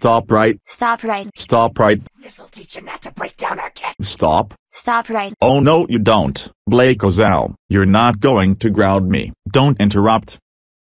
Stop right. Stop right. Stop right. This'll teach him not to break down our cat. Stop. Stop right. Oh no you don't. Blake Ezell, you're not going to ground me. Don't interrupt.